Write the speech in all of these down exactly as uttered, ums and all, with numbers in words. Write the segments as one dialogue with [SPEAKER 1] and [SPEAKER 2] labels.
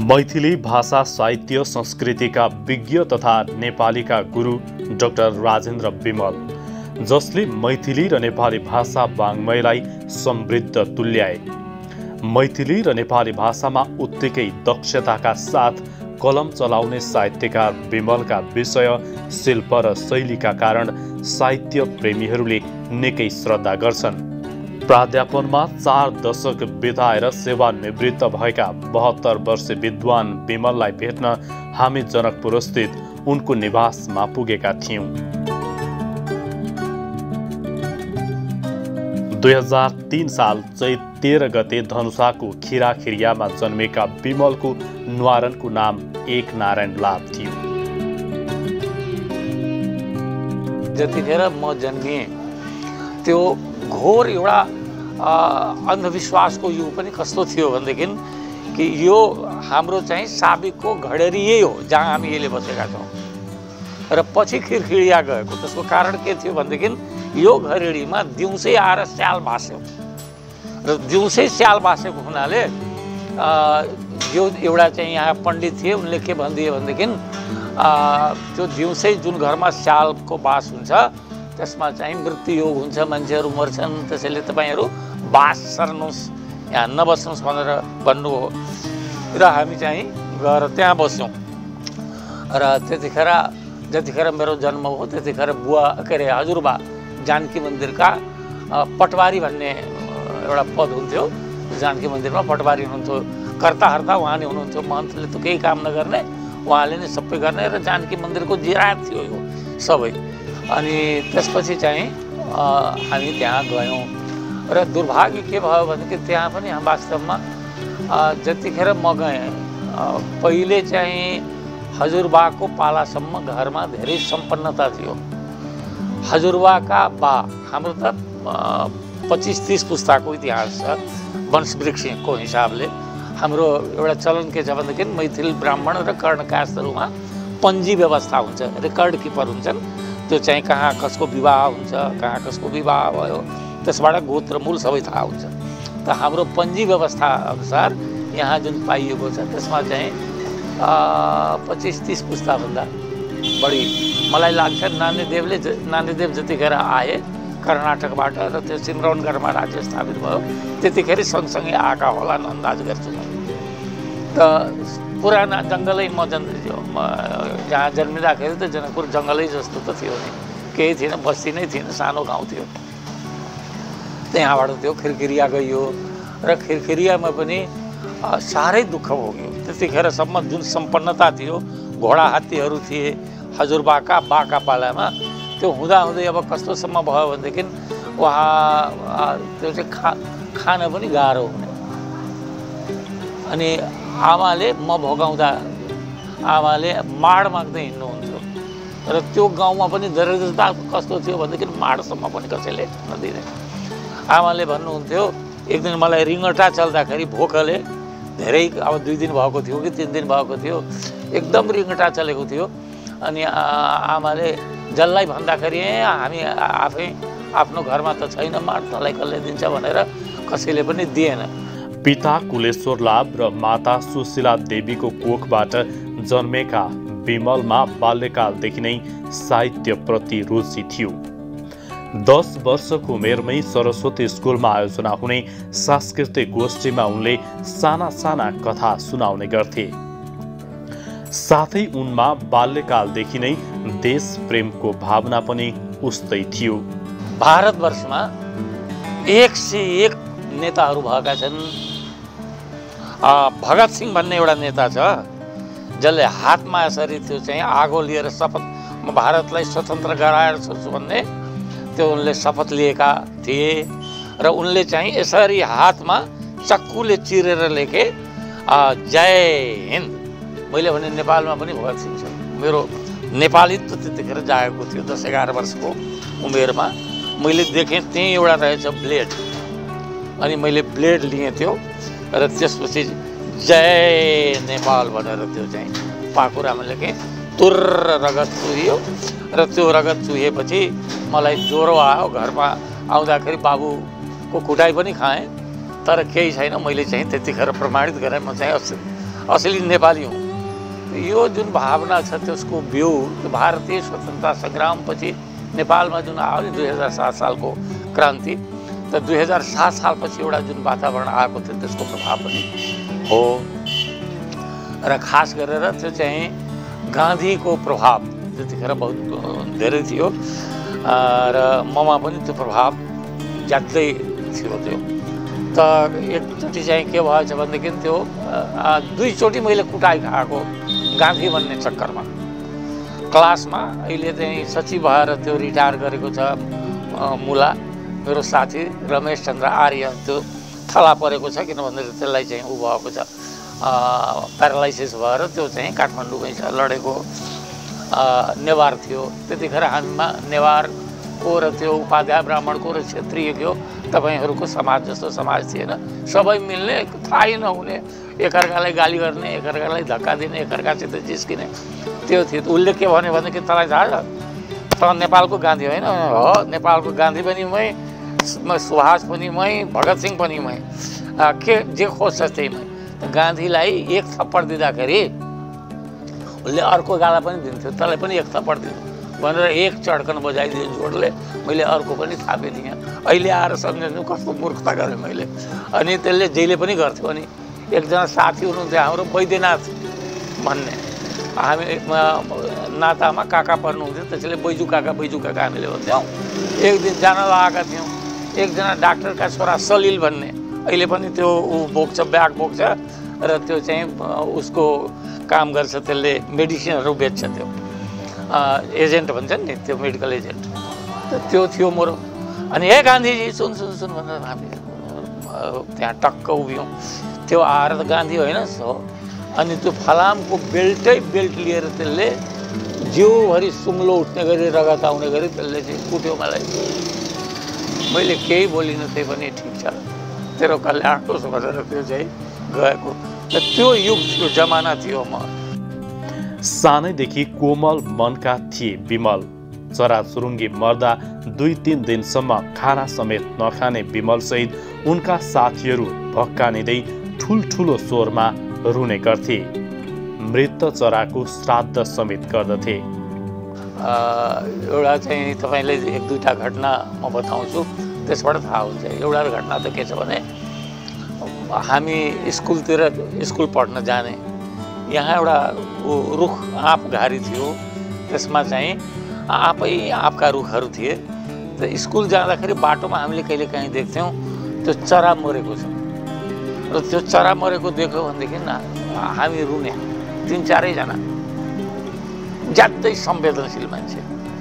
[SPEAKER 1] मैथिली भाषा साहित्य संस्कृतिका विज्ञ तथा नेपालीका गुरु डाक्टर राजेन्द्र विमल, जसले मैथिली र नेपाली भाषा वाङ्मयलाई समृद्ध तुल्याए। मैथिली र नेपाली भाषामा उत्तिकै दक्षताका साथ कलम चलाउने साहित्यकार विमलका विषय, शिल्प र शैलीका कारण साहित्य प्रेमीहरूले निकै श्रद्धा गर्छन्। प्राध्यापनमा चार दशक बिताएर सेवानिवृत्त भएका बहत्तर वर्षे विद्वान विमललाई भेट्न हामी जनकपुर स्थित उनको निवासमा पुगेका थियौं। दुई हजार तीन साल चैत तेह्र गते धनुषाको खिराखिरियामा जन्मेका विमलको न्वारनको नाम एक नारायण लाभ थियो।
[SPEAKER 2] जतिखेर म जन्मिएँ त्यो घोर एउटा अन्धविश्वासको युग पनि कस्तो थियो भनेदेखि कि यो हाम्रो चाहिँ साबिकको घडेरी यही हो जहाँ हामी अहिले बसेका छौँ। र पछि खिरखिरिया गएको त्यसको कारण के थियो भनेदेखि यो घडेरीमा दिउँसै आएर स्याल भास्यो र दिउँसै स्याल भासेको हुनाले यो एउटा चाहिँ यहाँ पण्डित थिए, उनले के भनिदिए भनेदेखि त्यो दिउँसै जुन घरमा स्यालको बास हुन्छ त्यसमा चाहिँ मृत्यु योग हुन्छ, मान्छेहरू मर्छन्, त्यसैले तपाईँहरू बास सर्नुहोस्, यहाँ नबस्नुहोस् भनेर भन्नु हो। र हामी चाहिँ गएर त्यहाँ बस्यौँ। र त्यतिखेर जतिखेर मेरो जन्म हो त्यतिखेर बुवा के अरे हजुरबा जानकी मन्दिरका पटवारी भन्ने एउटा पद हुन्थ्यो। जानकी मन्दिरमा पटवारी हुनुहुन्थ्यो, कर्ता हर्ता उहाँ नै हुनुहुन्थ्यो। महन्तले त केही काम नगर्ने, उहाँले नै सबै गर्ने। र जानकी मन्दिरको जिरायत थियो यो सबै। अनि त्यसपछि चाहिँ हामी त्यहाँ गयौँ। र दुर्भाग्य के भयो भनेदेखि त्यहाँ पनि वास्तवमा जतिखेर म गएँ पहिले चाहिँ हजुरबाको पालासम्म घरमा धेरै सम्पन्नता थियो। हजुरबाका बा हाम्रो त पच्चिस तिस पुस्ताको इतिहास छ वंशवृक्षको हिसाबले। हाम्रो एउटा चलन के छ भनेदेखि मैथिल ब्राह्मण र कर्णकास्तहरूमा पञ्जी व्यवस्था हुन्छ, रेकर्ड किपर हुन्छन्। त्यो चाहिँ कहाँ कसको विवाह हुन्छ, कहाँ कसको विवाह भयो, त्यसबाट गोत्र मूल सबै थाहा हुन्छ। त हाम्रो पञ्जी व्यवस्था अनुसार यहाँ जुन पाइएको छ त्यसमा चाहिँ पच्चिस तिस पुस्ताभन्दा बढी मलाई लाग्छ नानीदेवले नानीदेव जतिखेर आए कर्नाटकबाट र त्यो सिमरौनगढमा राज्य स्थापित भयो त्यतिखेर सँगसँगै आएका होलान् अन्दाज गर्छु म। त पुराना जङ्गलै म जन् जहाँ जन्मिँदाखेरि त जनकपुर जङ्गलै जस्तो त थियो नि, केही थिएन, बस्ती नै थिएन, सानो गाउँ थियो। त्यहाँबाट त्यो खिरखिरिया गइयो र खिरखिरियामा पनि साह्रै दुःख भोग्यो। त्यतिखेरसम्म जुन सम्पन्नता थियो, घोडा हात्तीहरू थिए हजुरबाका बाका पालामा, त्यो हुँदाहुँदै अब कस्तोसम्म भयो भनेदेखि उहाँ त्यो चाहिँ खा खान पनि गाह्रो हुने। अनि आमाले म भोगाउँदा आमाले माड माग्दै हिँड्नुहुन्थ्यो। र त्यो गाउँमा पनि दरिद्रता कस्तो थियो भनेदेखि माडसम्म पनि कसैले नदिने। आमाले भन्नुहुन्थ्यो, एक दिन मलाई रिङ्गटा चल्दाखेरि भोकले धेरै, अब दुई दिन भएको थियो कि तिन दिन भएको थियो, एकदम रिङ्गटा चलेको थियो। अनि आमाले जसलाई भन्दाखेरि हामी आफै आफ्नो घरमा त छैन माड, तँलाई कसले दिन्छ भनेर कसैले पनि दिएन।
[SPEAKER 1] पिता कुलेश्वर लाभ र माता सुशीला देवीको कोखबाट जन्मेका विमलमा बाल्यकालदेखि नै साहित्यप्रति रुचि थियो। दस वर्षको उमेरमै सरस्वती स्कुलमा आयोजना हुने सांस्कृतिक गोष्ठीमा उनले साना साना कथा सुनाउने गर्थे। साथै उनमा बाल्यकालदेखि नै देश प्रेमको भावना पनि उस्तै थियो।
[SPEAKER 2] भारतवर्षमा एक सय एक नेताहरू भएका छन्। भगत सिंह भन्ने एउटा नेता छ जसले हातमा यसरी त्यो चाहिँ आगो लिएर शपथ, म भारतलाई स्वतन्त्र गराएर छोड्छु भन्ने त्यो उनले शपथ लिएका थिए। र उनले चाहिँ यसरी हातमा चक्कुले चिरेर लेखे जय हिन्द। मैले भने नेपालमा पनि भगत सिंह छ। मेरो नेपालीत्व त्यतिखेर जागेको थियो दस एघार वर्षको उमेरमा। मैले देखेँ त्यहीँ एउटा रहेछ ब्लेड, अनि मैले ब्लेड लिएँ त्यो, र त्यसपछि जय नेपाल भनेर त्यो चाहिँ पाखुरामा लेखेँ। तुर्र रगत चुहियो र त्यो रगत चुहेपछि मलाई ज्वरो आयो। घरमा आउँदाखेरि बाबुको कुटाइ पनि खाएँ, तर केही छैन। मैले चाहिँ त्यतिखेर प्रमाणित गरेँ म चाहिँ असली नेपाली हुँ। यो जुन भावना छ त्यसको बिउ भारतीय स्वतन्त्रता सङ्ग्रामपछि नेपालमा जुन आयो नि दुई हजार सात सालको क्रान्ति, त दुई हजार सात सालपछि एउटा जुन वातावरण आएको थियो त्यसको प्रभाव पनि हो। र खास गरेर त्यो चाहिँ गान्धीको प्रभाव त्यतिखेर बहुत धेरै थियो र ममा पनि त्यो प्रभाव ज्यादै थियो त्यो। त एकचोटि चाहिँ के भएछ भनेदेखि त्यो दुईचोटि मैले कुटाइ खाएको गान्धी भन्ने चक्करमा। क्लासमा अहिले चाहिँ सचिव भएर त्यो रिटायर गरेको छ मुला मेरो साथी रमेश चन्द्र आर्य, त्यो थला परेको छ किन भन्दाखेरि त्यसलाई चाहिँ ऊ भएको छ प्यारालाइसिस भएर त्यो चाहिँ काठमाडौँमै छ लडेको नेवार थियो। त्यतिखेर हामीमा नेवारको र त्यो उपाध्याय ब्राह्मणको र क्षेत्रीयको तपाईँहरूको समाज जस्तो समाज थिएन। सबै मिल्ने, थाहै नहुने, एकअर्कालाई गाली गर्ने, एकअर्कालाई धक्का दिने, एकअर्कासित जिस्किने त्यो थियो। उसले के भन्यो भनेदेखि तँलाई थाहा छ त नेपालको गान्धी होइन? हो, नेपालको गान्धी पनि मै, सुभाष पनि मै, भगत सिंह पनि मै, के जे खोज्छ त्यही मै। गान्धीलाई एक थप्पड दिँदाखेरि उसले अर्को गाला पनि दिन्थ्यो, तँलाई पनि एक थप्पड दिन्थ्यो भनेर एक चड्कन बजाइदियो जोडले। मैले अर्को पनि थापिदिएँ। अहिले आएर सम्झिनु कस्तो मूर्खता गरेँ मैले। अनि त्यसले जहिले पनि गर्थ्यो। अनि एकजना साथी हुनुहुन्थ्यो हाम्रो बैद्यनाथ भन्ने, हामी नातामा काका पर्नुहुन्थ्यो, त्यसैले बैजू काका बैजू काका हामीले भन्थ्यौँ। एक दिन जान लगाएका थियौँ। एकजना डाक्टरका छोरा सलिल भन्ने, अहिले पनि त्यो ऊ बोक्छ, ब्याग बोक्छ र त्यो चाहिँ उसको काम गर्छ, त्यसले मेडिसिनहरू बेच्छ, त्यो एजेन्ट भन्छ नि, त्यो मेडिकल एजेन्ट। त्यो थियो मेरो। अनि हे गान्धीजी सुन सुन सुन भनेर हामी त्यहाँ टक्क उभियौँ। त्यो आएर त गान्धी होइन हो। अनि त्यो फलामको बेल्टै बेल्ट लिएर त्यसले जिउभरि सुम्लो उठ्ने गरी रगत आउने गरी त्यसले चाहिँ कुट्यो मलाई। मैले केही बोलिनँ, त्यही पनि ठिक छ तेरो कल्याण होस् भनेर त्यो चाहिँ गएको। त्यो युग थियो, जमाना थियो। म
[SPEAKER 1] सानैदेखि कोमल मनका थिए विमल। चराचुरुङ्गी मर्दा दुई तिन दिनसम्म खाना समेत नखाने विमलसहित उनका साथीहरू भक्कानिँदै ठुल्ठुलो स्वरमा रुने गर्थे। मृत चराको श्राद्ध समेत गर्दथे।
[SPEAKER 2] एउटा चाहिँ तपाईँले एक दुईवटा घटना म बताउँछु, त्यसबाट थाहा हुन्छ। एउटा घटना त के छ भने हामी स्कुलतिर स्कुल पढ्न जाने, यहाँ एउटा रुख आँप घारी थियो, त्यसमा चाहिँ आँपै आँपका रुखहरू थिए। त स्कुल जाँदाखेरि बाटोमा हामीले कहिले काहीँ देख्थ्यौँ त्यो चरा मरेको छ। र त्यो चरा मरेको देख्यो भनेदेखि हामी रुने, तिन चारैजना, ज्यादै संवेदनशील मान्छे,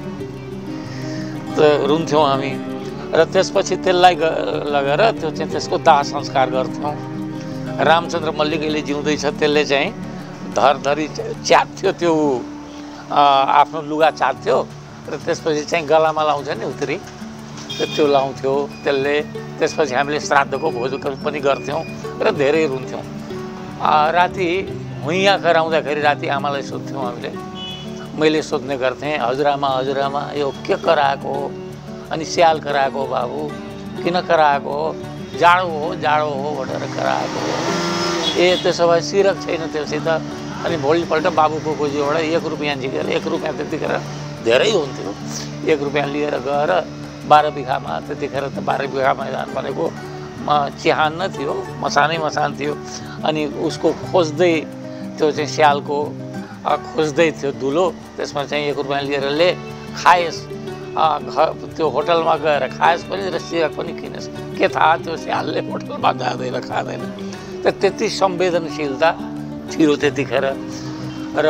[SPEAKER 2] त रुन्थ्यौँ हामी। र त्यसपछि त्यसलाई लगेर त्यो चाहिँ त्यसको दाह संस्कार गर्थ्यौँ। रामचन्द्र मल्लिकले जिउँदैछ, त्यसले चाहिँ धरधरी च्यात्थ्यो, त्यो आफ्नो लुगा चात्थ्यो र त्यसपछि चाहिँ गलामा लाउँछ नि उत्तरी, त्यो लाउँथ्यो त्यसले। त्यसपछि हामीले श्राद्धको भोज पनि गर्थ्यौँ र धेरै रुन्थ्यौँ। राति हुइँया कराउँदाखेरि राति आमालाई सोध्थ्यौँ हामीले। मैले सोध्ने गर्थेँ, हजुरआमा हजुरआमा यो के कराएको हो? अनि स्याल कराएको हो बाबु, किन कराएको हो? जाडो हो जाडो हो भनेर कराएको हो। ए त्यसो भए सिरक छैन त्योसित? अनि भोलिपल्ट बाबुको गोजीबाट एक रुपियाँ झिकेर, एक रुपियाँ त्यतिखेर धेरै हुन्थ्यो, एक रुपियाँ लिएर गएर बाह्र बिघामा, त्यतिखेर त बाह्र बिघा मैदान भनेको चिहान न थियो, मसानै मसान थियो। अनि उसको खोज्दै त्यो चाहिँ स्यालको खोज्दै थियो धुलो, त्यसमा चाहिँ एक रुपियाँ लिएर ले खाएस्, घर त्यो होटलमा गएर खाएस् पनि र सिरक पनि किनेस्। के थाहा त्यो स्यालले होटलमा जाँदैन खाँदैन। त त्यति संवेदनशीलता थियो त्यतिखेर। र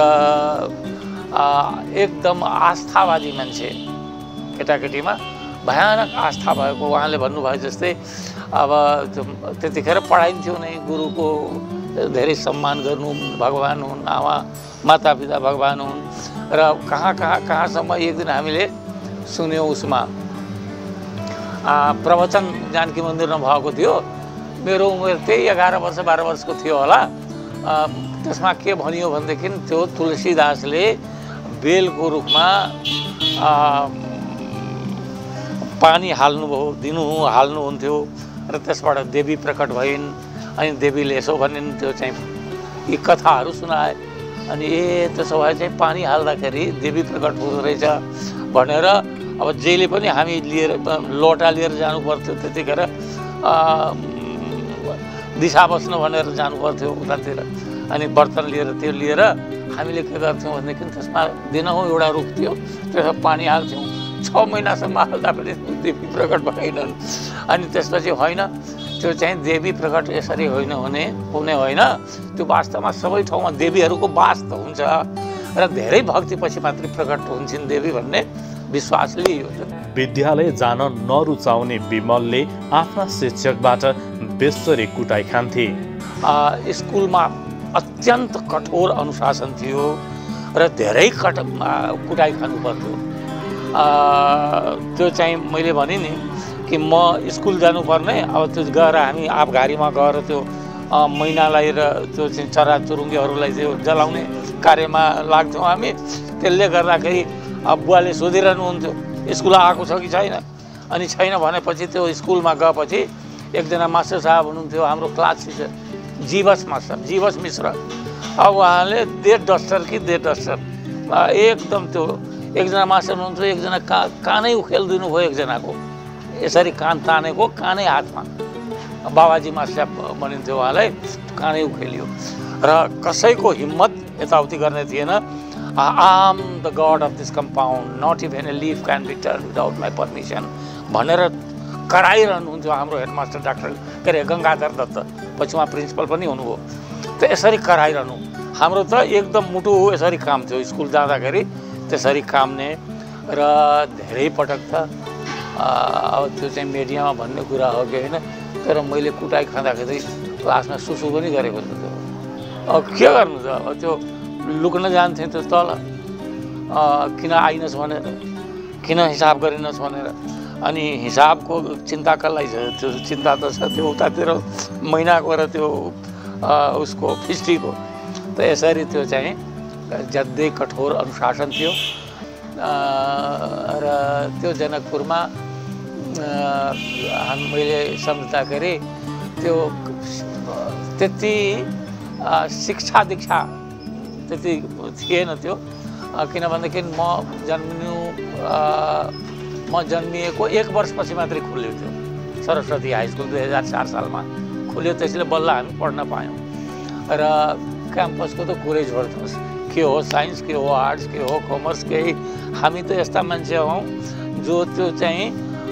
[SPEAKER 2] एकदम आस्थावादी मान्छे, केटाकेटीमा भयानक आस्था भएको। उहाँले भन्नुभयो जस्तै अब त्यतिखेर पढाइन्थ्यो नै, गुरुको धेरै सम्मान गर्नु, भगवान् हुन्, आमा मातापिता भगवान् हुन्। र कहाँ कहाँ कहाँसम्म एक दिन हामीले सुन्यौँ, उसमा प्रवचन जानकी मन्दिरमा भएको थियो। मेरो उमेर त्यही एघार वर्ष बाह्र वर्षको थियो होला। त्यसमा के भनियो भनेदेखि त्यो तुलसीदासले बेलको रुखमा पानी हाल्नुभयो, दिनु हाल्नुहुन्थ्यो र त्यसबाट देवी प्रकट भइन्। अनि देवीले यसो भनिन्, त्यो चाहिँ यी कथाहरू सुनाए। अनि ए त्यसो भए चाहिँ पानी हाल्दाखेरि देवी प्रकट हुँदो रहेछ भनेर अब जहिले पनि हामी लिएर लोटा लिएर जानु पर्थ्यो। त्यतिखेर दिशा बस्न भनेर जानु पर्थ्यो उतातिर। अनि बर्तन लिएर त्यो लिएर हामीले के गर्थ्यौँ भनेदेखि त्यसमा दिनहुँ एउटा रुख थियो, त्यसमा पानी हाल्थ्यौँ। छ महिनासम्म हाल्दा पनि देवी प्रकट भएनन्। अनि त्यसपछि होइन त्यो चाहिँ देवी प्रकट यसरी होइन हुने हुने होइन, त्यो वास्तवमा सबै ठाउँमा देवीहरूको वास त हुन्छ र धेरै भक्तिपछि मात्रै प्रकट हुन्छन् देवी भन्ने विश्वास लियो।
[SPEAKER 1] विद्यालय जान नरुचाउने विमलले आफ्ना शिक्षकबाट बेसरी कुटाइ खान्थे।
[SPEAKER 2] स्कुलमा अत्यन्त कठोर अनुशासन थियो र धेरै कट कुटाइ खानु पर्थ्यो। त्यो चाहिँ मैले भने नि कि म स्कुल जानुपर्ने, अब त्यो गएर हामी आबघारीमा गएर त्यो मैनालाई र त्यो चाहिँ चराचुरुङ्गीहरूलाई त्यो जलाउने कार्यमा लाग्थ्यौँ हामी। त्यसले गर्दाखेरि अब बुवाले सोधिरहनुहुन्थ्यो स्कुल आएको छ कि छैन। अनि छैन भनेपछि त्यो स्कुलमा गएपछि एकजना मास्टर साहब हुनुहुन्थ्यो हाम्रो क्लास टिचर, जीवस मास्टर, जीवस मिश्र। अब उहाँले डेट डस्टर कि डेट डस्टर एकदम त्यो एकजना मास्टर हुनुहुन्थ्यो, एकजना का कानै उखेलिदिनु भयो एकजनाको, यसरी कान तानेको कानै हातमा, बाबाजी मास्टर भनिन्थ्यो उहाँलाई, कानै उखेलियो। र कसैको हिम्मत यताउति गर्ने थिएन। I am the god of this compound, not even a leaf can be turn without my permission भनेर कराइरहनुहुन्थ्यो हाम्रो हेडमास्टर डाक्टर के अरे गङ्गाधर दत्त, पछि उहाँ प्रिन्सिपल पनि हुनुभयो। त यसरी कराइरहनु हाम्रो त एकदम मुटु यसरी काम थियो स्कुल जाँदाखेरि, त्यसरी काम्ने। र धेरै पटक त अब त्यो चाहिँ मिडियामा भन्ने कुरा हो कि होइन, तर मैले कुटाइ खाँदाखेरि क्लासमा सुसु पनि गरेको छु। त्यो अब के गर्नु त, अब त्यो लुक्न जान्थेँ त्यो तल, किन आइनस् भनेर, किन हिसाब गरिनस् भनेर। अनि हिसाबको चिन्ता कसलाई छ, त्यो चिन्ता त छ त्यो उतातिर महिनाको र त्यो उसको फिस्टीको। त यसरी त्यो चाहिँ ज्यादै कठोर अनुशासन थियो। र त्यो जनकपुरमा मैले सम्झ्दाखेरि त्यो त्यति शिक्षा दीक्षा त्यति थिएन त्यो, किनभनेदेखि म जन्मिनु म जन्मिएको एक वर्षपछि मात्रै खुल्यो त्यो सरस्वती हाई स्कुल दुई हजार चार सालमा खुल्यो। त्यसले बल्ल हामी पढ्न पायौँ। र क्याम्पसको त कुरै छोड्नुहोस्, के हो साइन्स, के हो आर्ट्स, के हो कमर्स, केही हामी त यस्ता मान्छे हौँ जो त्यो चाहिँ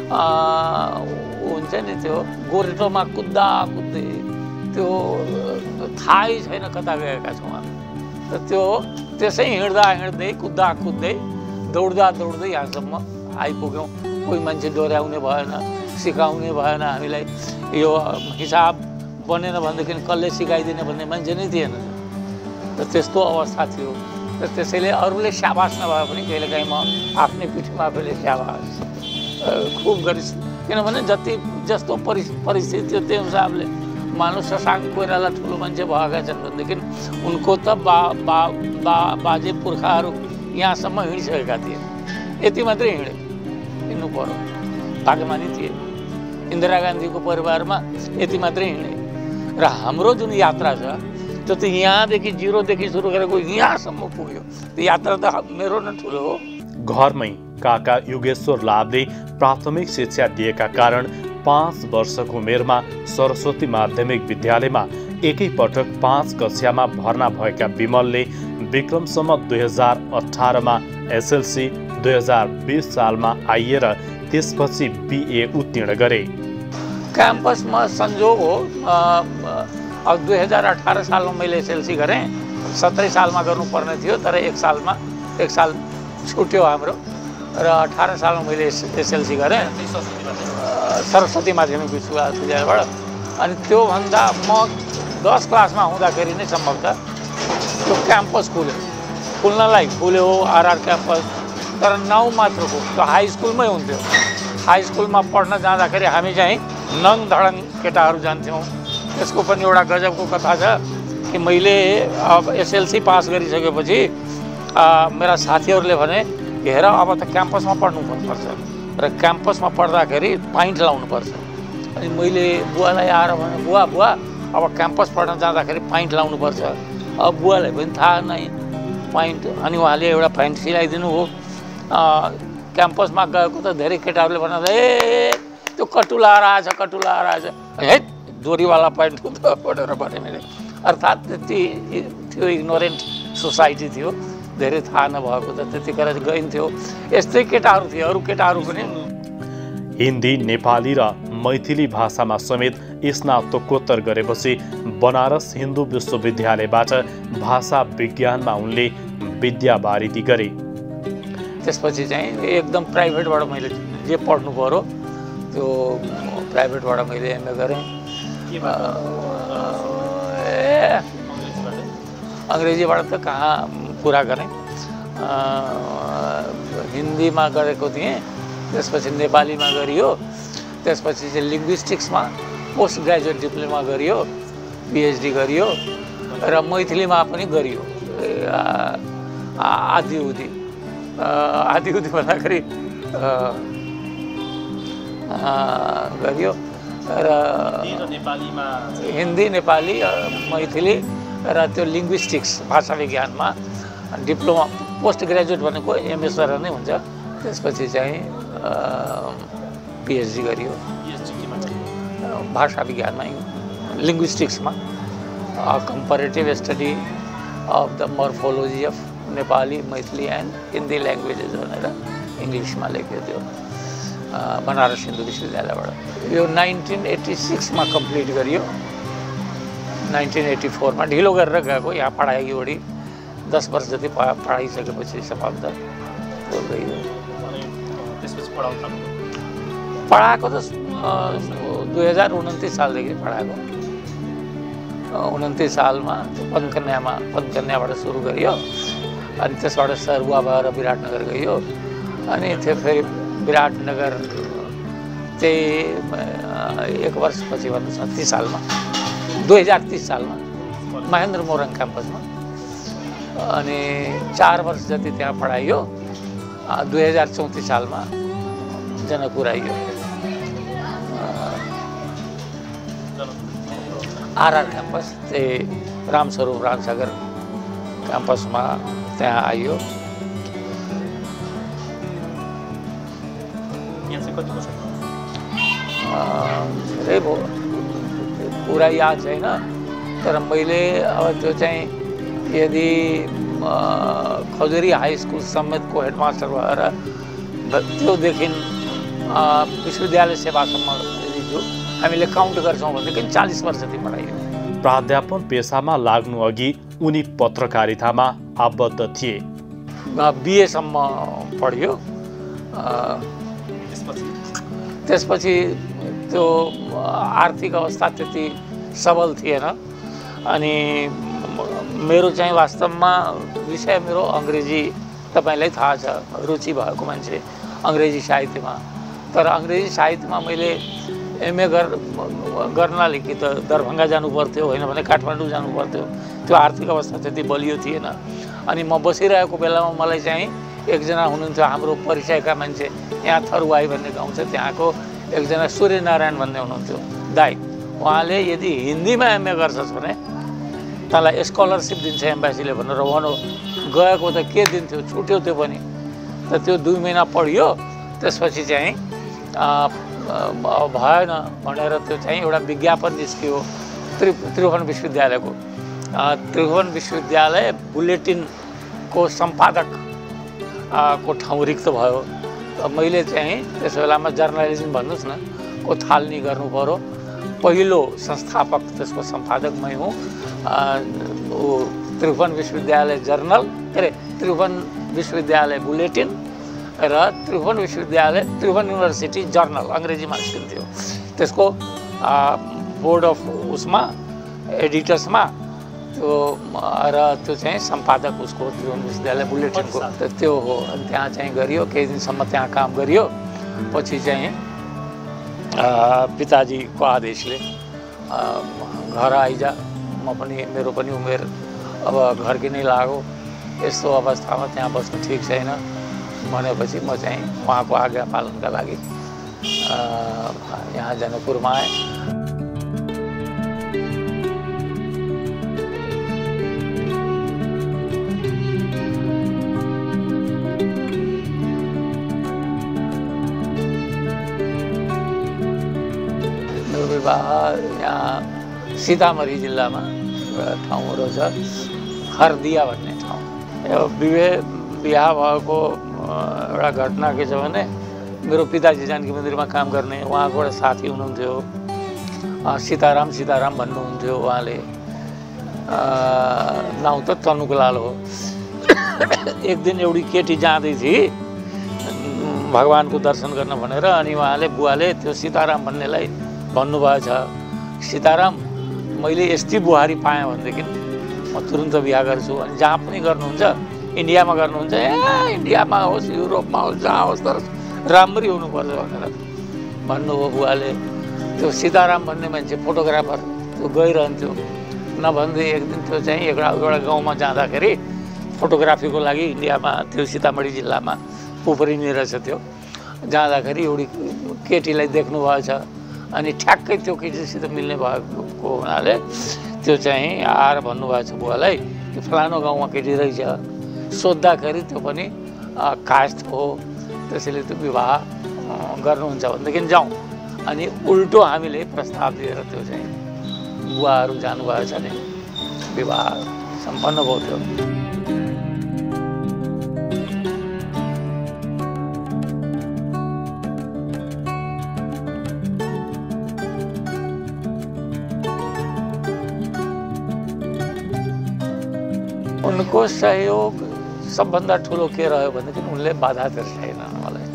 [SPEAKER 2] हुन्छ नि त्यो गोरेटोमा कुद्दा कुद्दै त्यो थाहै छैन कता गएका छौँ हामी। र त्यो त्यसै हिँड्दा हिँड्दै कुद्दा कुद्दै दौड्दा दौड्दै यहाँसम्म आइपुग्यौँ। कोही मान्छे डोर्याउने भएन, सिकाउने भएन हामीलाई। यो हिसाब बनेन भनेदेखि कसले सिकाइदिने भन्ने मान्छे नै थिएन। र त्यस्तो अवस्था थियो। र त्यसैले अरूले स्याबास नभए पनि कहिलेकाहीँ म आफ्नै पिठीमा आफैले स्याबास खुब गरिस्। किनभने जति जस्तो परि परिस्थिति थियो त्यो हिसाबले मानव शशाङ्क कोइराला ठुलो मान्छे भएका छन् भनेदेखि उनको त बा बा बा बाजे पुर्खाहरू यहाँसम्म हिँडिसकेका थिए, यति मात्रै हिँडे, हिँड्नु पर्यो, भाग्यमानी थिए। इन्दिरा गान्धीको परिवारमा यति मात्रै हिँडे। र हाम्रो जुन यात्रा छ त्यो त यहाँदेखि जिरोदेखि सुरु गरेको यहाँसम्म पुग्यो। त्यो यात्रा त मेरो न ठुलो हो।
[SPEAKER 1] घरमै काका युगेश्वर लाभले प्राथमिक शिक्षा दिएका कारण पाँच वर्षको उमेरमा सरस्वती माध्यमिक विद्यालयमा एकैपटक पाँच कक्षामा भर्ना भएका विमलले विक्रमसम्म दुई हजार अठारमा एसएलसी, दुई हजार बिस सालमा आइए र त्यसपछि बिए उत्तीर्ण गरे।
[SPEAKER 2] क्याम्पसमा संजोग हो, अब दुई हजार अठारह सालमा मैले एसएलसी गरेँ। सत्तरी सालमा गर्नुपर्ने थियो, तर एक सालमा एक साल छुट्यो हाम्रो। र अठारह सालमा मैले एसएलसी गरेँ सरस्वती माध्यमिक विद्यालयबाट। अनि त्योभन्दा म दस क्लासमा हुँदाखेरि नै सम्भवतः त्यो क्याम्पस खुल्यो, खुल्नलाई खुल्यो आरआर क्याम्पस। तर नाउँ मात्रको त्यो हाई स्कुलमै हुन्थ्यो। हाई स्कुलमा पढ्न जाँदाखेरि हामी चाहिँ नङ धडङ केटाहरू जान्थ्यौँ। त्यसको पनि एउटा गजबको कथा छ कि मैले अब एसएलसी पास गरिसकेपछि मेरा साथीहरूले भने हेर अब त क्याम्पसमा पढ्नु पर्छ र क्याम्पसमा पढ्दाखेरि पाइन्ट लाउनुपर्छ। अनि मैले बुवालाई आएर भने बुवा बुवा अब क्याम्पस पढ्न जाँदाखेरि पाइन्ट लाउनुपर्छ। अब बुवालाई पनि थाहा नै प्यान्ट, अनि उहाँले एउटा प्यान्ट सिलाइदिनु हो। क्याम्पसमा गएको त धेरै केटाहरूले भन्दा ए त्यो कटुला आएछ कटुला आएछ है डोरीवाला प्यान्ट हो त भनेर भने मैले। अर्थात् त्यति थियो, इग्नोरेन्ट सोसाइटी थियो, धेरै थाहा नभएको त त्यतिखेर गइन्थ्यो। यस्तै केटाहरू थिए, अरू केटाहरू पनि।
[SPEAKER 1] हिन्दी, नेपाली र मैथिली भाषामा समेत स्नातकोत्तर गरेपछि बनारस हिन्दू विश्वविद्यालयबाट भाषा विज्ञानमा उनले विद्यावारिधि गरे।
[SPEAKER 2] त्यसपछि चाहिँ एकदम प्राइभेटबाट मैले जे पढ्नु पर्यो त्यो प्राइभेटबाट मैले एमए गरेँ। अङ्ग्रेजीबाट त कहाँ पुरा गरेँ, हिन्दीमा गरेको थिएँ, त्यसपछि नेपालीमा गरियो, त्यसपछि चाहिँ लिङ्ग्विस्टिक्समा पोस्ट ग्रेजुएट डिप्लोमा गरियो, पिएचडी गरियो र मैथिलीमा पनि गरियो। आदि उदि आदि उदि भन्दाखेरि गरियो र हिन्दी, नेपाली, मैथिली र त्यो लिङ्ग्विस्टिक्स भाषा विज्ञानमा डिप्लोमा, पोस्ट ग्रेजुएट भनेको एमए सर नै हुन्छ। त्यसपछि चाहिँ पिएचडी गरियो भाषा विज्ञानमा, लिङ्ग्विस्टिक्समा, comparative study of the morphology of Nepali, Maithili and Hindi languages भनेर इङ्ग्लिसमा लेख्यो त्यो बनारस हिन्दू विश्वविद्यालयबाट। यो नाइन्टिन एट्टी सिक्समा कम्प्लिट गरियो। नाइन्टिन एट्टी फोरमा ढिलो गरेर गएको, यहाँ पढाइ बढी दस वर्ष जति पढाइसकेपछि समाप्त गयो। पढाएको त दुई हजार उन्तिस सालदेखि पढाएको। उन्तिस सालमा पञ्चकन्यामा पञ्चकन्याबाट सुरु गरियो, अनि त्यसबाट सरुवा भएर विराटनगर गयो, अनि त्यो फेरि विराटनगर चाहिँ एक वर्षपछि भन्नुहोस् न तिस सालमा दुई हजार तिस सालमा महेन्द्र मोरङ क्याम्पसमा, अनि चार वर्ष जति त्यहाँ पढाइयो। दुई हजार चौतिस सालमा जनकपुर आइयो, आरआर क्याम्पस चाहिँ रामस्वरूप रामसागर क्याम्पसमा त्यहाँ आइयो। धेरै भयो, पुरा याद छैन, तर मैले अब त्यो चाहिँ यदि खजुरी हाई स्कुल समेतको हेडमास्टर भएर त्योदेखि विश्वविद्यालय सेवासम्म यदि जो हामीले काउन्ट गर्छौँ भनेदेखि चालिस वर्ष जति पढाइयो।
[SPEAKER 1] प्राध्यापन पेसामा लाग्नु अघि उनी पत्रकारितामा आबद्ध थिए।
[SPEAKER 2] बिएसम्म पढ्यो, त्यसपछि त्यो आर्थिक अवस्था त्यति सबल थिएन, अनि मेरो चाहिँ वास्तवमा विषय मेरो अङ्ग्रेजी, तपाईँलाई थाहा छ, रुचि भएको मान्छे अङ्ग्रेजी साहित्यमा। तर अङ्ग्रेजी साहित्यमा मैले एमए गर गर्नाले कि त दरभङ्गा जानु पर्थ्यो, होइन भने काठमाडौँ जानु पर्थ्यो, त्यो आर्थिक अवस्था त्यति बलियो थिएन। अनि म बसिरहेको बेलामा मलाई चाहिँ एकजना हुनुहुन्थ्यो हाम्रो परिचयका मान्छे, यहाँ थरुवाई भन्ने गाउँ छ, त्यहाँको एकजना सूर्यनारायण भन्ने हुनुहुन्थ्यो दाई। उहाँले यदि हिन्दीमा एमए गर्छस् भने तँलाई स्कलरसिप दिन्छ एम्बेसीले भनेर भनौँ। गएको त के दिन्थ्यो, छुट्यो त्यो पनि। त त्यो दुई महिना पढियो, त्यसपछि चाहिँ भएन भनेर त्यो चाहिँ एउटा विज्ञापन निस्कियो त्रि त्रिभुवन विश्वविद्यालयको। त्रिभुवन विश्वविद्यालय बुलेटिनको सम्पादक को ठाउँ रिक्त भयो। मैले चाहिँ त्यस बेलामा जर्नलिज्म भन्नुहोस् न को थालनी गर्नु पर्यो। पहिलो संस्थापक त्यसको सम्पादक मै हुँ। त्रिभुवन विश्वविद्यालय जर्नल के अरे त्रिभुवन विश्वविद्यालय बुलेटिन र त्रिभुवन विश्वविद्यालय त्रिभुवन युनिभर्सिटी जर्नल अङ्ग्रेजीमा निस्किन्थ्यो। त्यसको बोर्ड अफ उसमा एडिटर्समा त्यो र त्यो चाहिँ सम्पादक उसको त्रिभुवन विश्वविद्यालय बुलेटिनको त्यो हो। अनि त्यहाँ चाहिँ गरियो, केही दिनसम्म त्यहाँ काम गरियो। पछि चाहिँ पिताजीको आदेशले घर आइजा, म पनि मेरो पनि उमेर अब घर्किनै लाग्यो, यस्तो अवस्थामा त्यहाँ बस्नु ठिक छैन भनेपछि म चाहिँ उहाँको आज्ञा पालनका लागि यहाँ जनकपुरमा आएँ। विवाह यहाँ सीतामढ़ी जिल्लामा एउटा ठाउँ रहेछ खर्दिया भन्ने ठाउँ। यो विवाह बिहा भएको एउटा घटना के छ भने मेरो पिताजी जानकी मन्दिरमा काम गर्ने उहाँको एउटा साथी हुनुहुन्थ्यो, सीताराम सीताराम भन्नुहुन्थ्यो उहाँले। नाउँ त तनुकलाल हो। एक दिन एउटी केटी जाँदै थिए भगवानको दर्शन गर्न भनेर, अनि उहाँले बुवाले त्यो सीताराम भन्नेलाई भन्नुभएछ, सीताराम मैले यस्तै बुहारी पाएँ भनेदेखि म तुरुन्त बिहा गर्छु, अनि जहाँ पनि गर्नुहुन्छ इन्डियामा गर्नुहुन्छ, ए इन्डियामा होस् युरोपमा होस् जहाँ होस् तर राम्ररी हुनुपर्छ भनेर भन्नुभयो बुवाले। त्यो सीताराम भन्ने मान्छे फोटोग्राफर त्यो गइरहन्थ्यो। नभन्दै एक दिन त्यो चाहिँ एउटा एउटा गाउँमा जाँदाखेरि फोटोग्राफीको लागि इन्डियामा त्यो सीतामढी जिल्लामा पुपरिनी रहेछ त्यो, जाँदाखेरि एउटी केटीलाई देख्नु भएछ। अनि ठ्याक्कै त्यो केटीसित मिल्ने भएको हुनाले त्यो चाहिँ आएर भन्नुभएछ बुवालाई कि फलानो गाउँमा केटी रहेछ। सोद्धाखेरि त्यो पनि कास्ट हो, त्यसैले त्यो विवाह गर्नुहुन्छ भनेदेखि जाउँ। अनि उल्टो हामीले प्रस्ताव दिएर त्यो चाहिँ बुवाहरू जानुभएछ नि विवाह सम्पन्न भयो थियो। उनको सहयोग सबभन्दा ठुलो के रह्यो भनेदेखि उनले बाधा दर्शाएन मलाई,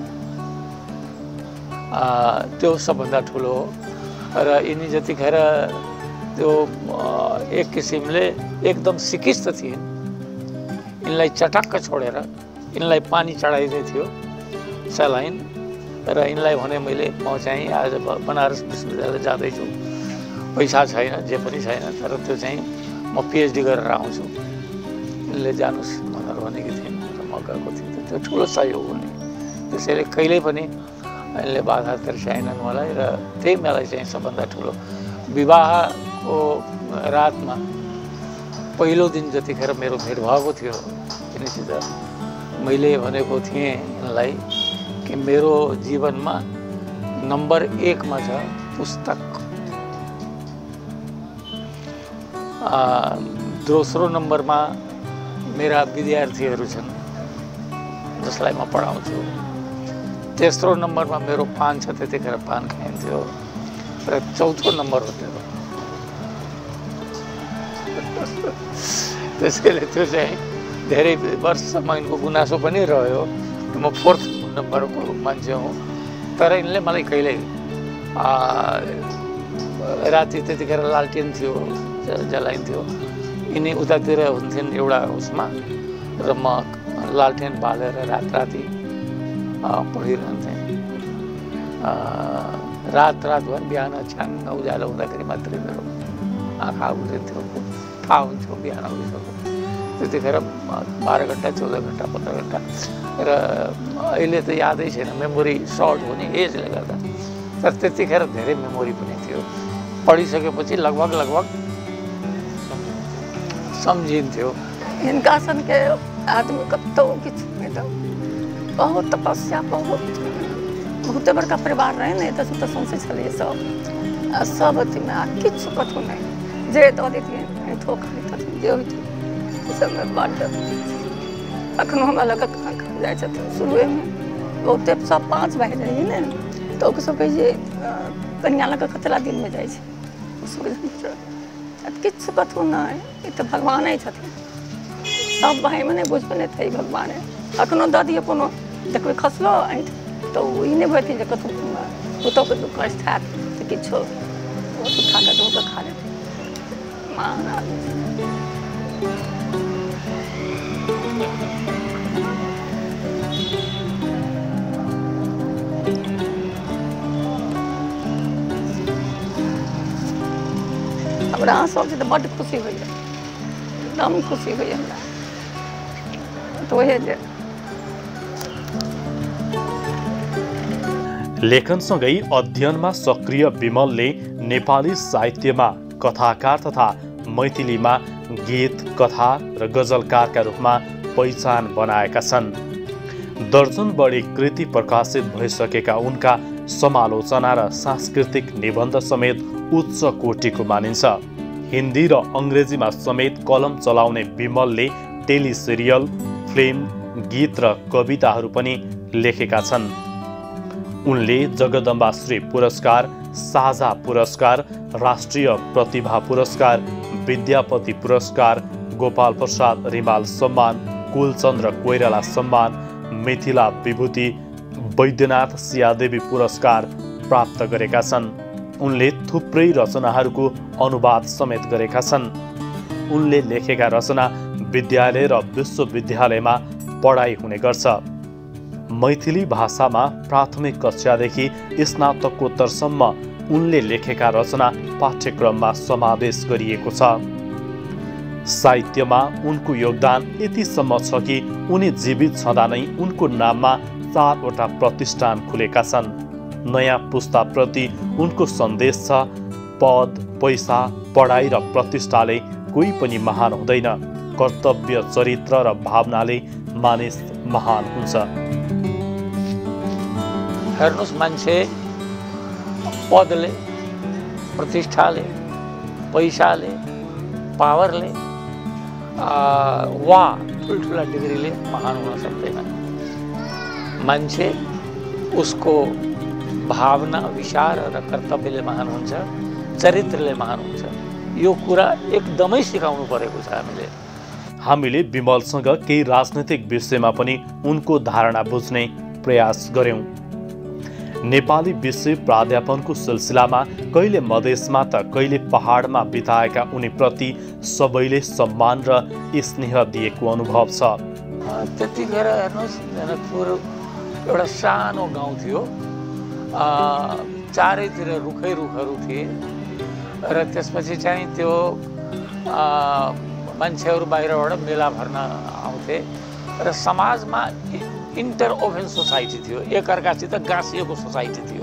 [SPEAKER 2] त्यो सबभन्दा ठुलो हो। र यिनी जतिखेर त्यो एक किसिमले एकदम सिकिस्त थिइन्, यिनलाई चटक्क छोडेर यिनलाई पानी चढाइदिए थियो सलाइन, र यिनलाई भने मैले म चाहिँ आज बनारस विश्वविद्यालय जाँदैछु, पैसा छैन जे पनि छैन, तर त्यो चाहिँ म पिएचडी गरेर आउँछु, यिनले जानुहोस् भनेर भनेकी थिइन् र म गएको थिएँ। त्यो ठुलो सहयोग हो नि, त्यसैले कहिल्यै पनि यिनले बाधा दर्शाएनन् मलाई। र त्यही मलाई चाहिँ सबभन्दा ठुलो विवाहको रातमा पहिलो दिन जतिखेर मेरो भेट भएको थियो यिनीसित, मैले भनेको थिएँ यिनलाई कि मेरो जीवनमा नम्बर एकमा छ पुस्तक, दोस्रो नम्बरमा मेरा विद्यार्थीहरू छन् जसलाई म पढाउँछु, तेस्रो नम्बरमा मेरो पान छ, त्यतिखेर पान खाइन्थ्यो, र चौथो नम्बर हो मेरो। त्यसैले त्यो चाहिँ धेरै वर्षसम्म यिनको गुनासो पनि रह्यो कि म फोर्थ नम्बरको मान्छे हुँ। तर यिनले मलाई कहिल्यै राति त्यतिखेर लालटेन थियो जलाइन्थ्यो, यिनी उतातिर हुन्थिन् एउटा उसमा, र म लालटेन बालेर रात राति पढिरहन्थेँ। रात रातभर बिहान छ्याङ्ग उज्यालो हुँदाखेरि मात्रै मेरो आँखा उठ्थ्यो, थाहा हुन्थ्यो बिहान उठिसक्यो। त्यतिखेर बाह्र घन्टा चौध घन्टा पन्ध्र घन्टा, र अहिले त यादै छैन, मेमोरी सर्ट हो नि एजले गर्दा, तर त्यतिखेर धेरै मेमोरी पनि थियो। पढिसकेपछि लगभग लगभग सम्झिन्थ्यो।
[SPEAKER 3] हिनका सन के आदमी कतौ किछु नहीं दो, बहुत तपस्या, बहुत बहुत बड़का परिवार रहे नहीं तो सब सौंसे छलिए सब आ सब अथी में आ किछु कथु नहीं जे दऽ देतिए ठोक देतिए जे होइत सब में बड्ड अखनो हमरा लग कहाँ कहाँ जाइ छथिन। शुरुए में बहुते सब पाँच भाई रही ने तो ओके सब कहे जे कन्या लग कतला दिन में जाइ छै, किछु कथु नहीं, ई तो भगवाने छथिन। सब भाई मैंने बुझबे नहीं थे भगवान अखनो दऽ दिए कोनो देखबै खसलो ऐठ तो ई नहीं भइथिन जे कतहु पुतौहके दुख कष्ट हैत तऽ किछो उठा कऽ धो कऽ खा लेतै महाराज। हमरा सब तऽ बड्ड खुशी होइए, एकदम खुशी होइए हमरा। तो वही जे
[SPEAKER 1] लेखनसँगै अध्ययनमा सक्रिय विमलले नेपाली साहित्यमा कथाकार तथा मैथिलीमा गीत, कथा र गजलकारका रूपमा पहिचान बनाएका छन्। दर्जन बढी कृति प्रकाशित भइसकेका उनका समालोचना र सांस्कृतिक निबन्ध समेत उच्च कोटिको मानिन्छ। हिन्दी र अङ्ग्रेजीमा समेत कलम चलाउने विमलले टेलिसिरियल, फिल्म, गीत र कविताहरू पनि लेखेका छन्। उनले जगदम्बा श्री पुरस्कार, साझा पुरस्कार, राष्ट्रिय प्रतिभा पुरस्कार, विद्यापति पुरस्कार, गोपाल प्रसाद रिमाल सम्मान, कुलचन्द्र कोइराला सम्मान, मिथिला विभूति, वैद्यनाथ सियादेवी पुरस्कार प्राप्त गरेका छन्। उनले थुप्रै रचनाहरूको अनुवाद समेत गरेका छन्। उनले लेखेका रचना विद्यालय र विश्वविद्यालयमा पढाइ हुने गर्छ। मैथिली भाषामा प्राथमिक कक्षादेखि स्नातकोत्तरसम्म उनले लेखेका रचना पाठ्यक्रममा समावेश गरिएको छ। साहित्यमा उनको योगदान यतिसम्म छ कि उनी जीवित छँदा नै उनको नाममा चारवटा प्रतिष्ठान खुलेका छन्। नयाँ पुस्ताप्रति उनको सन्देश छ, पद, पैसा, पढाइ र प्रतिष्ठाले कोही पनि महान हुँदैन, कर्तव्य, चरित्र र भावनाले मानिस महान हुन्छ।
[SPEAKER 2] हेर्नुहोस्, मान्छे पदले, प्रतिष्ठाले, पैसाले, पावरले वा ठुल्ठुला डिग्रीले महान हुन सक्दैन। मान्छे उसको भावना, विचार र कर्तव्यले महान हुन्छ, चरित्रले महान हुन्छ। यो कुरा एकदमै सिकाउनु परेको छ हामीले।
[SPEAKER 1] हामीले विमलसँग केही राजनैतिक विषयमा पनि उनको धारणा बुझ्ने प्रयास गर्यौं। नेपाली विषय प्राध्यापनको सिलसिलामा कहिले मधेसमा त कहिले पहाडमा बिताएका उनीप्रति सबैले सम्मान र स्नेह दिएको अनुभव छ।
[SPEAKER 2] त्यतिखेर हेर्नुहोस्, जनकपुर एउटा सानो गाउँ थियो, चारैतिर रुखै रुखहरू थिए र त्यसपछि चाहिँ त्यो मान्छेहरू बाहिरबाट मेला भर्न आउँथे र समाजमा इन्टर ओभन सोसाइटी थियो, एकअर्कासित गाँसिएको सोसाइटी थियो।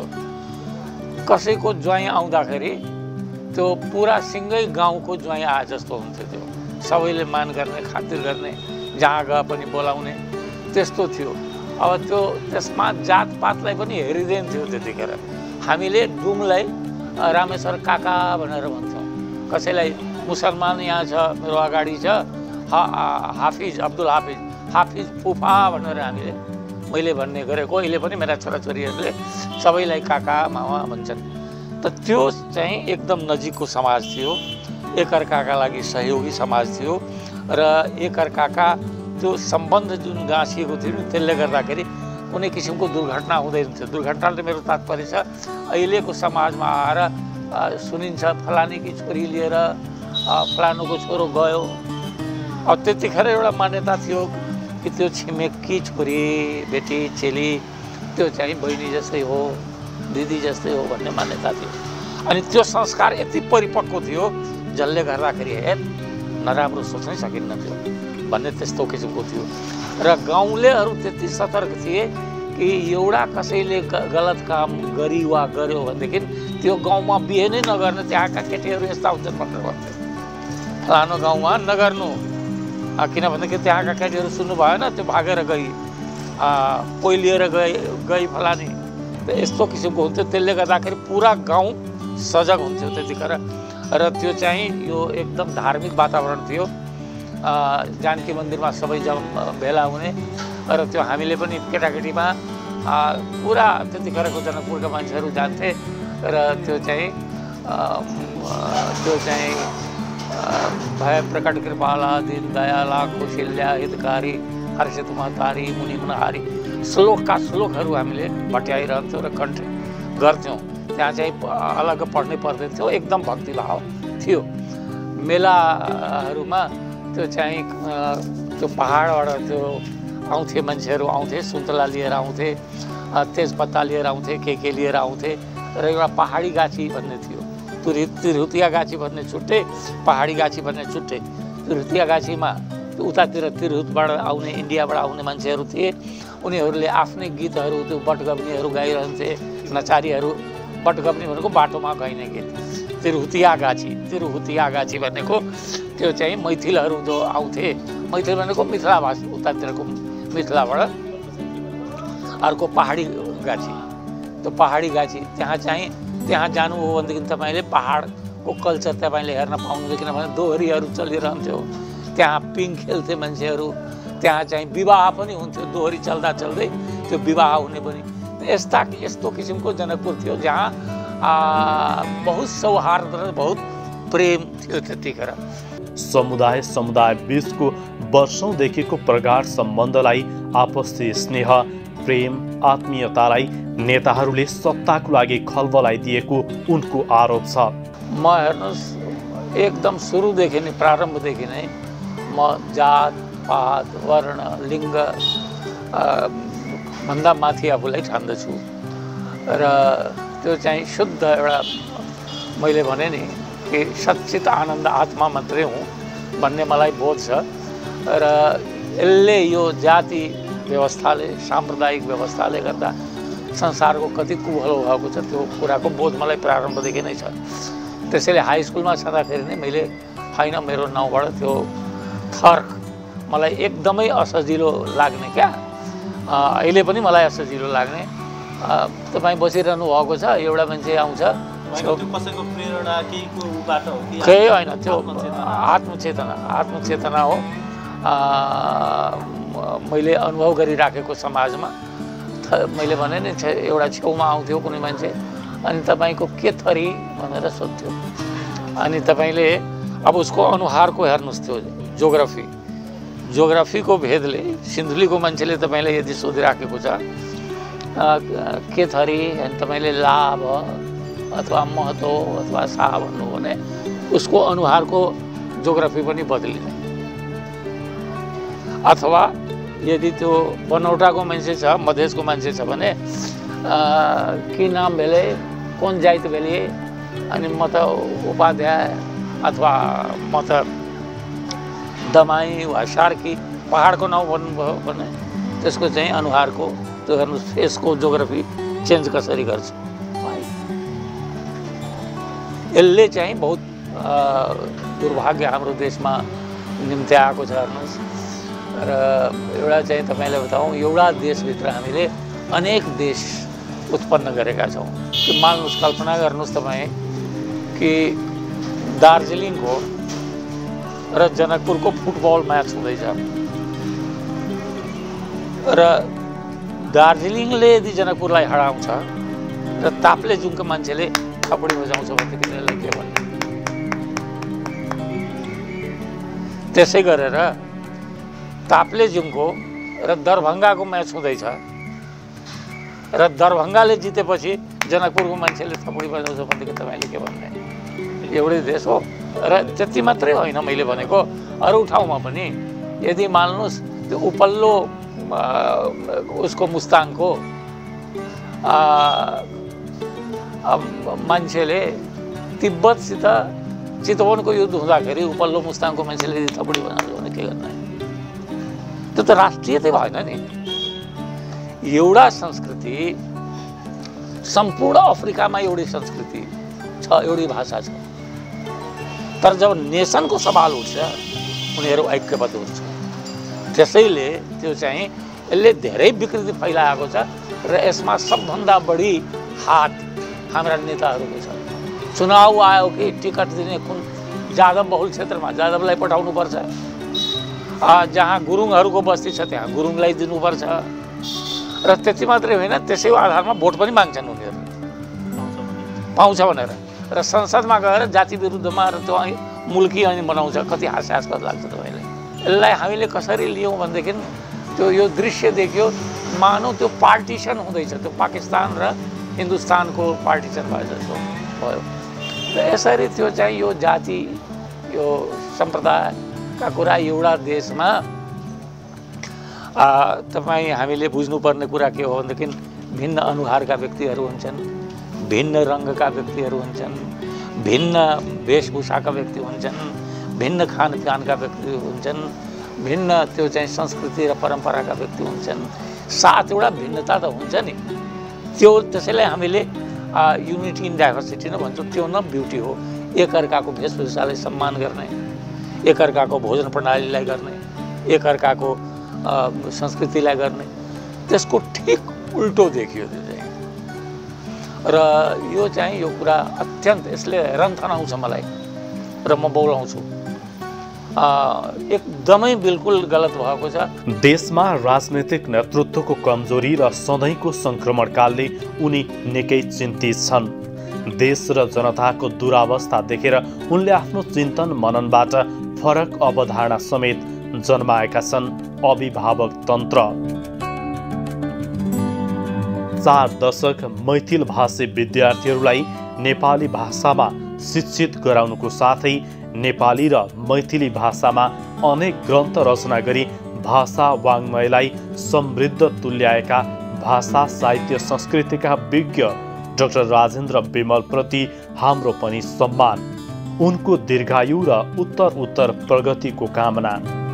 [SPEAKER 2] कसैको ज्वाइँ आउँदाखेरि त्यो पुरा सिङ्गै गाउँको ज्वाइँ आए जस्तो हुन्थ्यो। त्यो सबैले मान गर्ने, खातिर गर्ने, जहाँ गए पनि बोलाउने, त्यस्तो थियो। अब त्यो त्यसमा जातपातलाई पनि हेरिँदैन थियो। त्यतिखेर हामीले डुमलाई रामेश्वर काका भनेर भन्छौँ। कसैलाई मुसलमान यहाँ छ, मेरो अगाडि छ, हा हाफिज, अब्दुल हाफिज, हाफिज फुफा भनेर हामीले मैले भन्ने गरेको। अहिले पनि मेरा छोराछोरीहरूले सबैलाई काका मामा भन्छन्। त त्यो चाहिँ एकदम नजिकको समाज थियो, एकअर्काका लागि सहयोगी समाज थियो र एकअर्काका त्यो सम्बन्ध जुन गाँसिएको थियो नि, त्यसले गर्दाखेरि कुनै किसिमको दुर्घटना हुँदैन थियो। दुर्घटनाले मेरो तात्पर्य छ, अहिलेको समाजमा आएर सुनिन्छ फलानीकी छोरी लिएर फलानुको छोरो गयो। अब त्यतिखेर एउटा मान्यता थियो कि त्यो छिमेकी छोरी, बेटी, चेली त्यो चाहिँ बहिनी जस्तै हो, दिदी जस्तै हो भन्ने मान्यता थियो। अनि त्यो संस्कार यति परिपक्व थियो जसले गर्दाखेरि हे नराम्रो सोच्नै सकिन्न थियो भन्ने त्यस्तो किसिमको थियो। र गाउँलेहरू त्यति सतर्क थिए कि एउटा कसैले गलत काम गरी वा गर्यो भनेदेखि त्यो गाउँमा बिहे नै नगर्ने, त्यहाँका केटीहरू यस्ता हुन्छन् भनेर भन्थे। फलानु गाउँमा नगर्नु, किनभनेदेखि त्यहाँका केटीहरू सुन्नु भएन, त्यो भागेर गई, कोही लिएर गई गई फलानी, यस्तो किसिमको हुन्थ्यो। त्यसले गर्दाखेरि पुरा गाउँ सजग हुन्थ्यो त्यतिखेर। र त्यो चाहिँ यो एकदम धार्मिक वातावरण थियो। जानकी मन्दिरमा सबै जब भेला हुने र त्यो हामीले पनि केटाकेटीमा पुरा त्यतिखेरको जनकपुरका मान्छेहरू जान्थे र त्यो चाहिँ त्यो चाहिँ भय प्रकट कृपाला, दीन दयाला, कौशल्या, हितकारी, हर्षित महतारी, मुनि मुनहारी, श्लोकका श्लोकहरू हामीले भट्याइरहन्थ्यौँ र कण्ठ गर्थ्यौँ। त्यहाँ चाहिँ अलग पढ्नै पर्दैन थियो, एकदम भक्तिभाव थियो। मेलाहरूमा त्यो चाहिँ त्यो पहाडबाट त्यो आउँथे मान्छेहरू, आउँथे सुन्तला लिएर आउँथे, तेजपत्ता लिएर आउँथे, के के लिएर आउँथे। र एउटा पहाडी गाछी भन्ने थियो, तिरु तिरहुतिया गाछी भन्ने छुट्टै, पहाडी गाछी भन्ने छुट्टै। तिरहुतिया गाछीमा उतातिर तिरहुतबाट आउने, इन्डियाबाट आउने मान्छेहरू थिए। उनीहरूले आफ्नै गीतहरू, त्यो बटगबनीहरू गाइरहन्थे। नचारीहरू, बटगबनी भनेको बाटोमा गाइने गीत। तिरहुतिया गाछी, तिरहुतिया गाछी भनेको त्यो चाहिँ मैथिलहरू जो आउँथे, मैथिल भनेको मिथिला भाषा, उतातिरको मिथिलाबाट। अर्को पहाडी गाछी, त्यो पहाडी गाछी त्यहाँ चाहिँ त्यहाँ जानु हो भनेदेखि तपाईँले पहाडको कल्चर तपाईँले हेर्न पाउनुहुन्छ किनभने दोहोरीहरू चलिरहन्थ्यो त्यहाँ पिङ खेल्थे मान्छेहरू त्यहाँ चाहिँ विवाह पनि हुन्थ्यो दोहोरी चल्दा चल्दै त्यो विवाह हुने पनि यस्ता यस्तो किसिमको जनकपुर थियो जहाँ बहुत सौहार्द र बहुत प्रेम थियो त्यतिखेर।
[SPEAKER 1] समुदाय समुदाय बीचको वर्षौंदेखिको प्रगाढ सम्बन्धलाई आपसी स्नेह प्रेम आत्मीयतालाई नेताहरूले सत्ताको लागि खलबलाइदिएको उनको आरोप छ।
[SPEAKER 2] म हेर्नुहोस् एकदम सुरुदेखि नै प्रारम्भदेखि नै म जात पात वर्ण लिङ्ग भन्दा माथि आफूलाई ठान्दछु र त्यो चाहिँ शुद्ध एउटा मैले भने नि कि सच्चित आनन्द आत्मा मात्रै हुँ भन्ने मलाई बोध छ र यसले यो जाति व्यवस्थाले साम्प्रदायिक व्यवस्थाले गर्दा संसारको कति कुभलो भएको छ त्यो कुराको बोध मलाई प्रारम्भदेखि नै छ। त्यसैले हाई स्कुलमा छँदाखेरि नै मैले होइन मेरो नाउँबाट त्यो थर्क मलाई एकदमै असजिलो लाग्ने क्या अहिले पनि मलाई असजिलो लाग्ने। तपाईँ बसिरहनु भएको छ एउटा मान्छे आउँछ केही होइन त्यो आत्मचेतना आत्मचेतना हो मैले अनुभव गरिराखेको समाजमा मैले भने नि एउटा छेउमा आउँथ्यो कुनै मान्छे अनि तपाईँको के थरी भनेर सोध्थ्यो अनि तपाईँले अब उसको अनुहारको हेर्नुहोस् त्यो जोग्राफी जोग्राफीको भेदले सिन्धुलीको मान्छेले तपाईँले यदि सोधिराखेको छ के थरी अनि तपाईँले लाभ अथवा महतो अथवा शाह भन्नु भने उसको अनुहारको जोग्राफी पनि बदलिने। अथवा यदि त्यो बनौटाको मान्छे छ मधेसको मान्छे छ भने के नाम भेले कौन जाइत भेले अनि म त उपाध्याय अथवा म त दमाई वा सार्की पहाडको नाउँ भन्नुभयो भने त्यसको चाहिँ अनुहारको त्यो हेर्नु फेसको जोग्राफी चेन्ज कसरी गर्छ। यसले चाहिँ बहुत दुर्भाग्य हाम्रो देशमा निम्ति आएको छ हेर्नुहोस् र एउटा चाहिँ तपाईँलाई बताउँ एउटा देशभित्र हामीले अनेक देश उत्पन्न गरेका छौँ। कि मान्नुहोस् कल्पना गर्नुहोस् तपाईँ कि दार्जिलिङको र जनकपुरको फुटबल म्याच हुँदैछ र दार्जिलिङले यदि जनकपुरलाई हराउँछ र ताप्लेजुङको मान्छेले थपडी बजाउँछ भनेदेखि यसलाई के भन्ने। त्यसै गरेर ताप्लेजुङको र दरभङ्गाको म्याच हुँदैछ र दरभङ्गाले जितेपछि जनकपुरको मान्छेले थपडी बजाउँछ भनेदेखि तपाईँले के भन्ने। एउटै देश हो र त्यति मात्रै होइन मैले भनेको अरू ठाउँमा पनि यदि मान्नुहोस् त्यो उपल्लो उसको मुस्ताङको मान्छेले तिब्बतसित चितवनको युद्ध हुँदाखेरि उपल्लो मुस्ताङको मान्छेले थपडी बनाउँछ भने के गर्ने। त्यो त राष्ट्रियतै भएन नि। एउटा संस्कृति सम्पूर्ण अफ्रिकामा एउटै संस्कृति छ एउटै भाषा छ तर जब नेसनको सवाल उठ्छ उनीहरू ऐक्यबद्ध हुन्छ। त्यसैले त्यो चाहिँ यसले धेरै विकृति फैलाएको छ र यसमा सबभन्दा बढी हात हाम्रा नेताहरूको छ। चुनाव आयो कि टिकट दिने कुन जादव बहुल क्षेत्रमा जादवलाई पठाउनुपर्छ जहाँ गुरुङहरूको बस्ती छ त्यहाँ गुरुङलाई दिनुपर्छ र त्यति मात्रै होइन त्यसैको आधारमा भोट पनि माग्छन् उनीहरू पाउँछ भनेर र संसदमा गएर जाति विरुद्धमा र त्यो मुल्की ऐन बनाउँछ। कति हास्यास्पद लाग्छ तपाईँले। यसलाई हामीले कसरी लियौँ भनेदेखि त्यो यो दृश्य देखियो मानौँ त्यो पार्टिसन हुँदैछ त्यो पाकिस्तान र हिन्दुस्तानको पार्टिसन भए जस्तो भयो। र यसरी त्यो चाहिँ यो जाति यो सम्प्रदायका कुरा एउटा देशमा तपाईँ हामीले बुझ्नुपर्ने कुरा के हो भनेदेखि भिन्न अनुहारका व्यक्तिहरू हुन्छन् भिन्न रङका व्यक्तिहरू हुन्छन् भिन्न वेशभूषाका व्यक्ति हुन्छन् भिन्न खानपानका व्यक्ति हुन्छन् भिन्न त्यो चाहिँ संस्कृति र परम्पराका व्यक्ति हुन्छन्। सातवटा भिन्नता त हुन्छ नि त्यो त्यसैले हामीले युनिटी इन डाइभर्सिटी नै भन्छौँ। त्यो न ब्युटी हो। एकअर्काको वेशभूषालाई सम्मान गर्ने एकअर्काको भोजन प्रणालीलाई गर्ने एकअर्काको संस्कृतिलाई गर्ने त्यसको ठिक उल्टो देखियो। त्यो चाहिँ र यो चाहिँ यो कुरा अत्यन्त यसले हैरान तनाउँछ मलाई र म बौलाउँछु। एकदमै बिल्कुल गलत भएको छ।
[SPEAKER 1] देशमा राजनीतिक नेतृत्वको कमजोरी र सधैँको संक्रमणकालले उनी निकै चिन्तित छन्। देश र जनताको दुरावस्था देखेर उनले आफ्नो चिन्तन मननबाट फरक अवधारणा समेत जन्माएका छन् अभिभावक तन्त्र। चार दशक मैथिल भाषी विद्यार्थीहरूलाई नेपाली भाषामा शिक्षित गराउनुको साथै नेपाली र मैथिली भाषामा अनेक ग्रन्थ रचना गरी भाषा वाङ्मयलाई समृद्ध तुल्याएका भाषा साहित्य संस्कृतिका विज्ञ डाक्टर राजेन्द्र विमल प्रति हाम्रो पनि सम्मान, उनको दीर्घायु र उत्तर उत्तर प्रगतिको कामना।